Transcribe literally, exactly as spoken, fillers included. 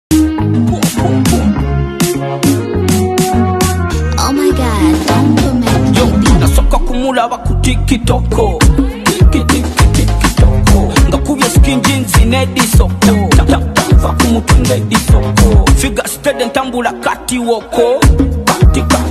Oh my God, compliment. Yo, nasoka kumula bakutiki-toko, tiki-tiki-tiki-toko. Ngakubye skin jeans inedi soko, tap-tap-tap kumutunda edisoko. Figure steady ntambula kati woko, kati-kati